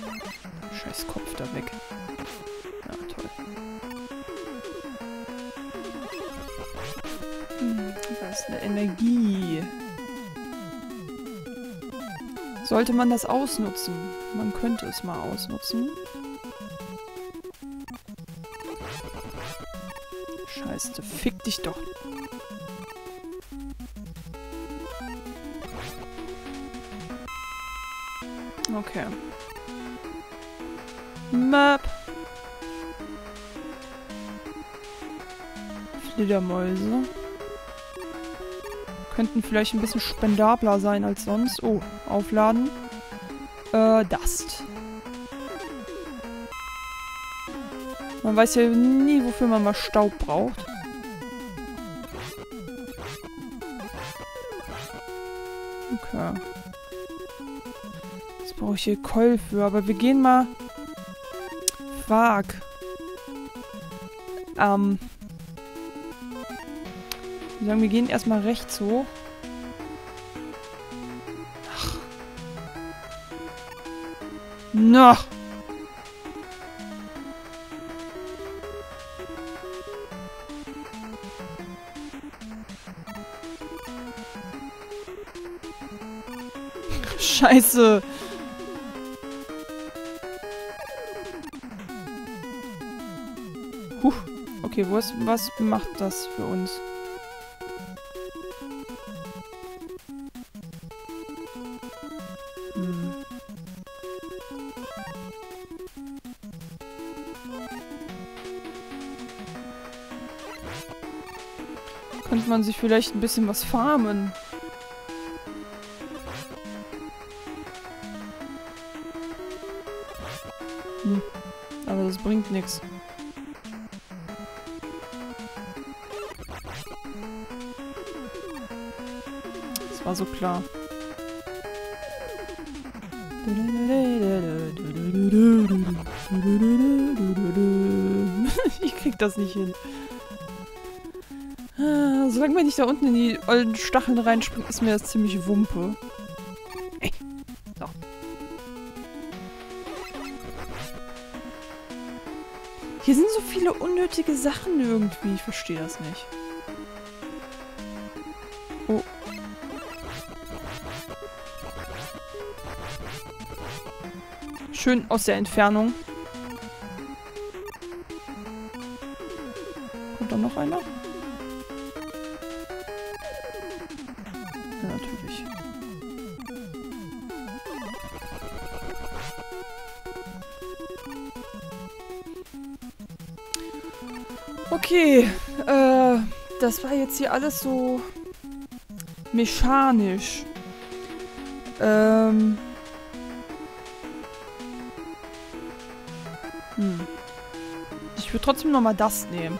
Scheiß Kopf da weg. Ja, toll. Da ist eine Energie. Sollte man das ausnutzen? Man könnte es mal ausnutzen. Scheiße, fick dich doch. Okay. Map. Fledermäuse. Könnten vielleicht ein bisschen spendabler sein als sonst. Oh, aufladen. Dust. Man weiß ja nie, wofür man mal Staub braucht. Okay. Jetzt brauche ich hier Keul für, aber wir gehen mal... Fuck. Wir sagen, wir gehen erstmal rechts hoch. Ach. Noch. Scheiße. Okay, was macht das für uns? Könnte man sich vielleicht ein bisschen was farmen? Aber das bringt nichts. Das war so klar. Ich krieg das nicht hin. Solange man nicht da unten in die ollen Stacheln reinspringt, ist mir das ziemlich Wumpe. Ey. So. Hier sind so viele unnötige Sachen irgendwie. Ich verstehe das nicht. Oh. Schön aus der Entfernung. Kommt da noch einer? Ja, natürlich. Okay, das war jetzt hier alles so mechanisch. Ich würde trotzdem nochmal das nehmen.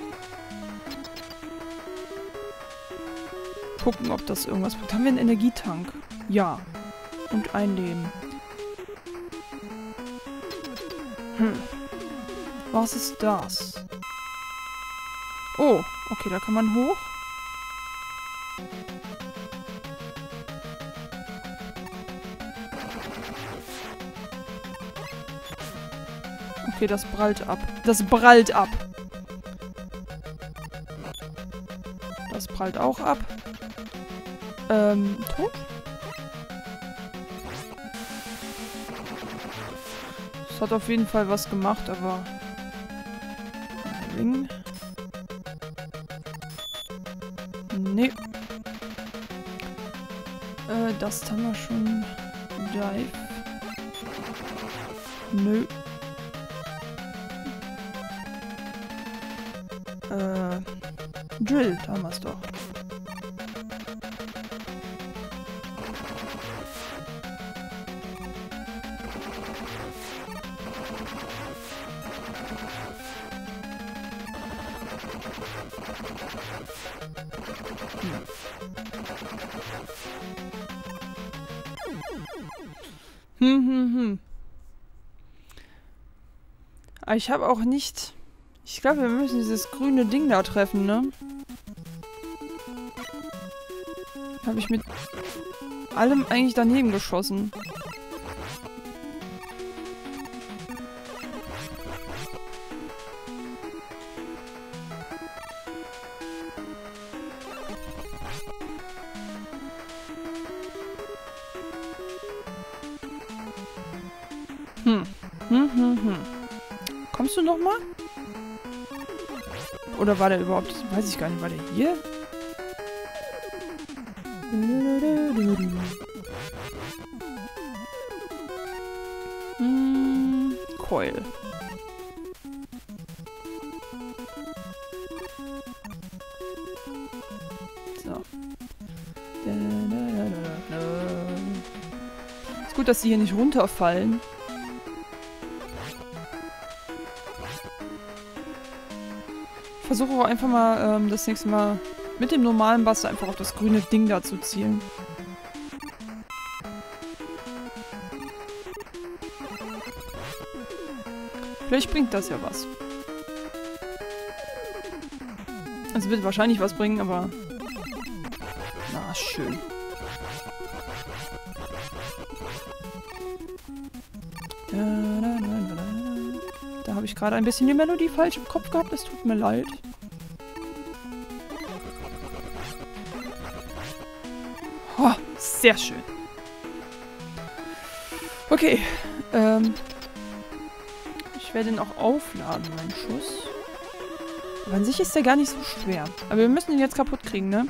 Gucken, ob das irgendwas bringt. Haben wir einen Energietank? Ja. Und ein Leben. Was ist das? Oh, okay, da kann man hoch. Okay, das prallt ab. Das prallt ab. Das prallt auch ab. Tot? Das hat auf jeden Fall was gemacht, aber... Ring. Nee. Das haben wir schon. Dive. Nö. Drill, da haben wir es doch. Aber ich habe auch nicht... Ich glaube, wir müssen dieses grüne Ding da treffen, ne? Habe ich mit allem eigentlich daneben geschossen. Kommst du noch mal? Oder war der überhaupt... Weiß ich gar nicht. War der hier? Coil. So. Ist gut, dass sie hier nicht runterfallen. Ich versuche auch einfach mal das nächste Mal mit dem normalen Buster einfach auf das grüne Ding da zu zielen. Vielleicht bringt das ja was. Also wird wahrscheinlich was bringen, aber... Na, schön. Da habe ich gerade ein bisschen die Melodie falsch im Kopf gehabt. Es tut mir leid. Oh, sehr schön. Okay. Ich werde ihn auch aufladen, meinen Schuss. Aber an sich ist der gar nicht so schwer. Aber wir müssen ihn jetzt kaputt kriegen, ne?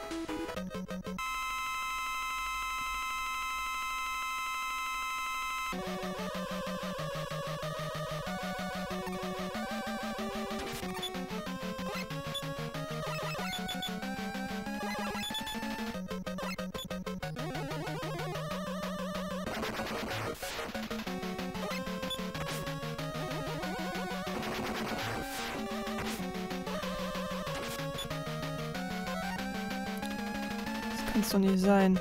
Das kann's doch nicht sein.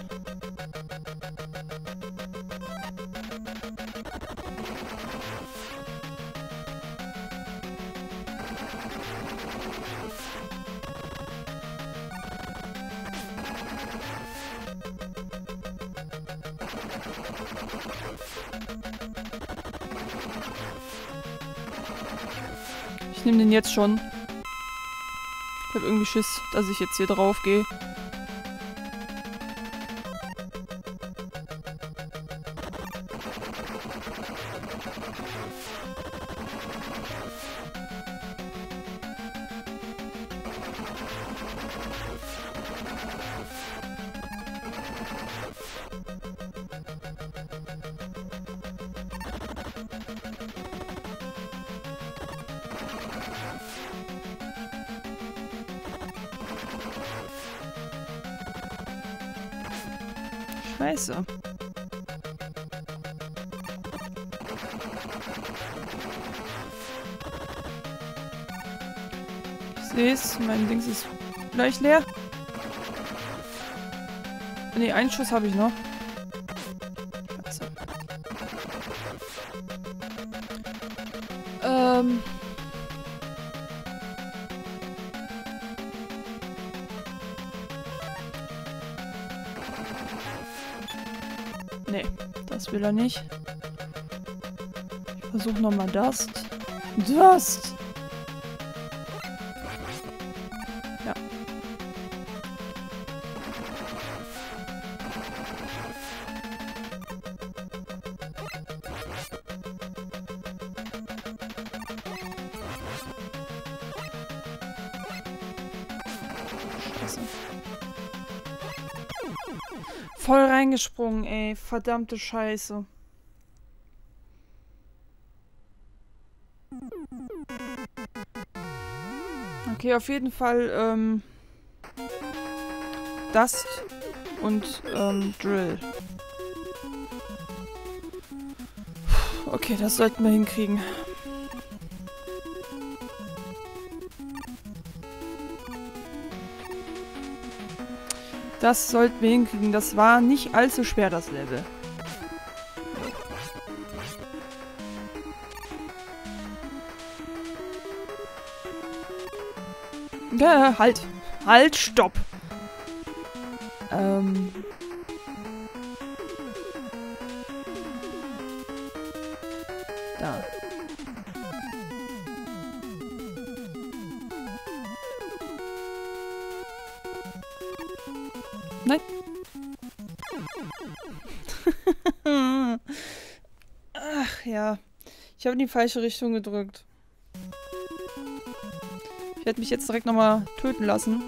Ich nehme den jetzt schon. Ich habe irgendwie Schiss, dass ich jetzt hier drauf gehe. Scheiße. Ich sehe es, mein Dings ist gleich leer. Ne, einen Schuss habe ich noch. Scheiße. Nee, das will er nicht. Ich versuche nochmal Dust. Dust! Ja. Scheiße. Voll reingesprungen, ey. Verdammte Scheiße. Okay, auf jeden Fall, Dust und, Drill. Okay, das sollten wir hinkriegen. Das sollten wir hinkriegen. Das war nicht allzu schwer, das Level. Ja, halt. Halt, stopp. Da. Nein. Ach, ja. Ich habe in die falsche Richtung gedrückt. Ich werde mich jetzt direkt nochmal töten lassen.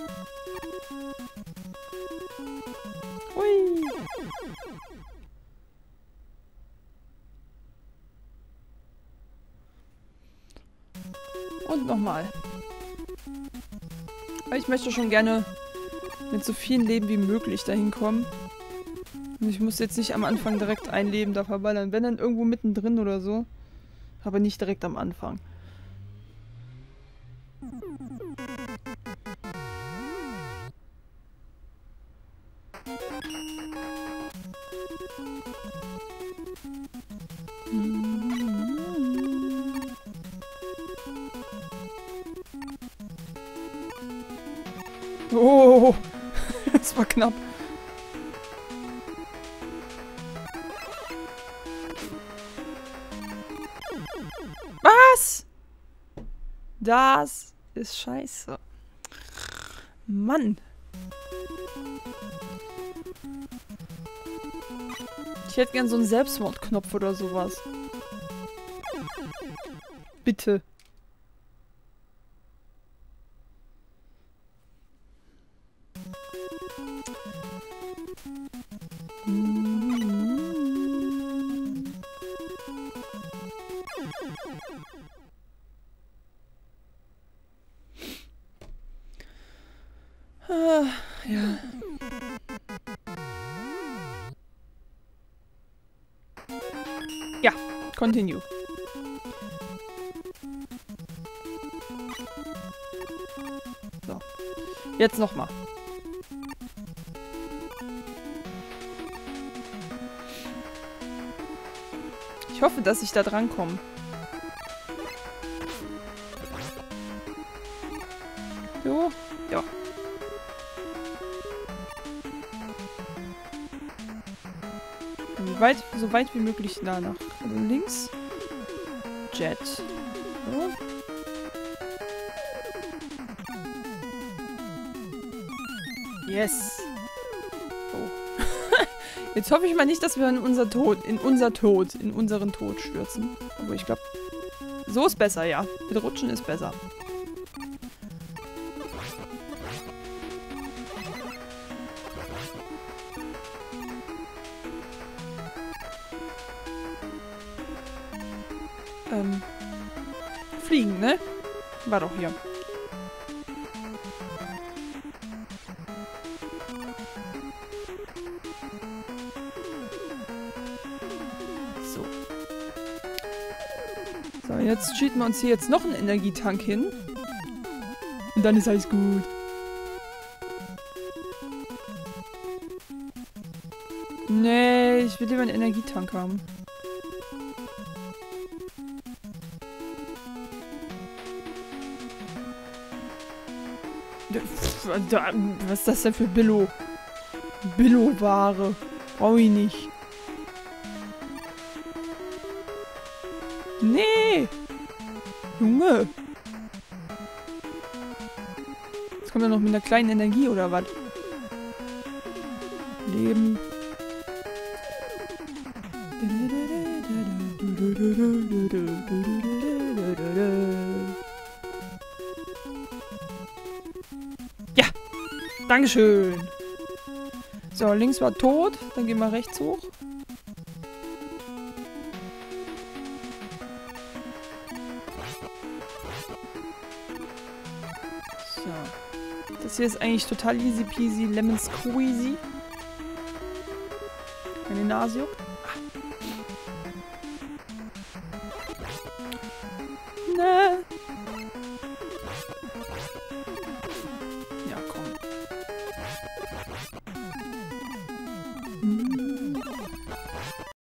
Hui. Und nochmal. Aber ich möchte schon gerne mit so vielen Leben wie möglich dahin kommen. Und ich muss jetzt nicht am Anfang direkt ein Leben da verballern. Wenn dann irgendwo mittendrin oder so. Aber nicht direkt am Anfang. Oh, das war knapp. Was? Das ist scheiße. Mann. Ich hätte gern so einen Selbstmordknopf oder sowas. Bitte. Ja. Ja, continue. So. Jetzt nochmal. Ich hoffe, dass ich da drankomme. So. Ja. So weit wie möglich danach. Also links. Jet. So. Yes. Oh. Jetzt hoffe ich mal nicht, dass wir in unseren Tod stürzen. Aber ich glaube, so ist besser, ja. Mit Rutschen ist besser. Fliegen, ne? War doch hier. So. So, jetzt schieben wir uns hier jetzt noch einen Energietank hin. Und dann ist alles gut. Nee, ich will lieber einen Energietank haben. Was ist das denn für Billo? Billo-Ware. Brauche ich nicht. Nee! Junge! Jetzt kommt er noch mit einer kleinen Energie, oder was? Leben. Ja! Dankeschön! So, links war tot. Dann gehen wir rechts hoch. So. Das hier ist eigentlich total easy peasy, lemon squeezy. Meine Nase juckt.